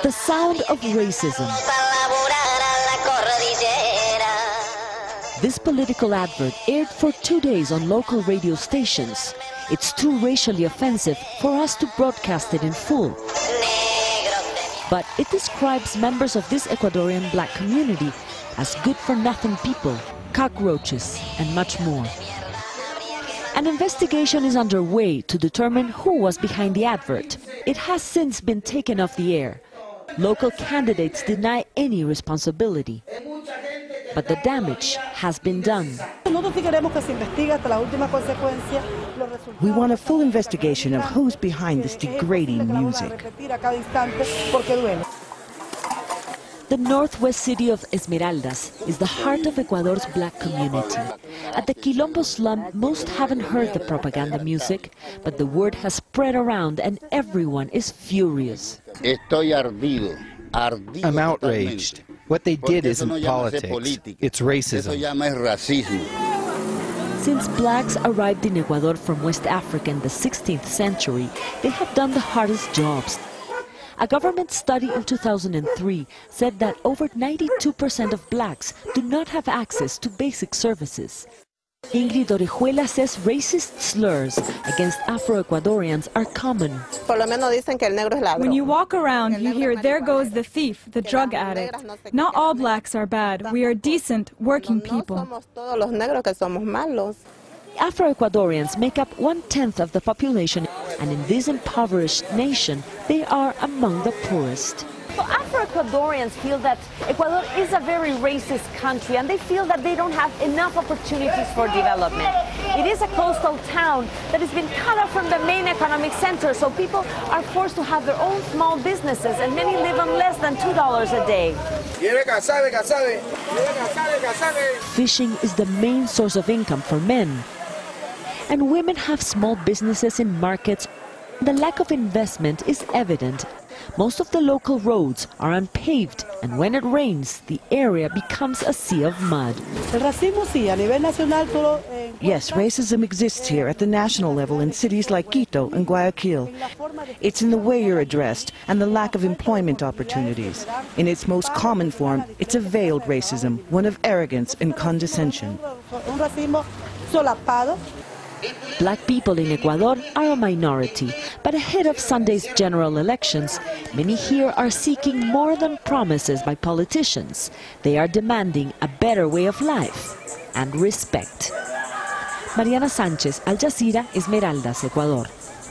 The sound of racism. This political advert aired for 2 days on local radio stations. It's too racially offensive for us to broadcast it in full. But it describes members of this Ecuadorian black community as good-for-nothing people, cockroaches, and much more. An investigation is underway to determine who was behind the advert. It has since been taken off the air. Local candidates deny any responsibility. But the damage has been done. We want a full investigation of who's behind this degrading music. The northwest city of Esmeraldas is the heart of Ecuador's black community. At the Quilombo slum, most haven't heard the propaganda music, but the word has spread around and everyone is furious. I'm outraged. What they did isn't politics, it's racism. Since blacks arrived in Ecuador from West Africa in the 16th century, they have done the hardest jobs. A government study in 2003 said that over 92% of blacks do not have access to basic services. Ingrid Orejuela says racist slurs against Afro-Ecuadorians are common. When you walk around, you hear, "There goes the thief, the drug addict." Not all blacks are bad. We are decent, working people. Afro-Ecuadorians make up 1/10 of the population, and in this impoverished nation, they are among the poorest. So Afro-Ecuadorians feel that Ecuador is a very racist country, and they feel that they don't have enough opportunities for development. It is a coastal town that has been cut off from the main economic center, so people are forced to have their own small businesses, and many live on less than $2 a day. Fishing is the main source of income for men. And women have small businesses in markets. The lack of investment is evident. Most of the local roads are unpaved, and when it rains, the area becomes a sea of mud. Yes, racism exists here at the national level in cities like Quito and Guayaquil. It's in the way you're addressed and the lack of employment opportunities. In its most common form, it's a veiled racism, one of arrogance and condescension. Black people in Ecuador are a minority, but ahead of Sunday's general elections, many here are seeking more than promises by politicians. They are demanding a better way of life and respect. Mariana Sánchez, Al Jazeera, Esmeraldas, Ecuador.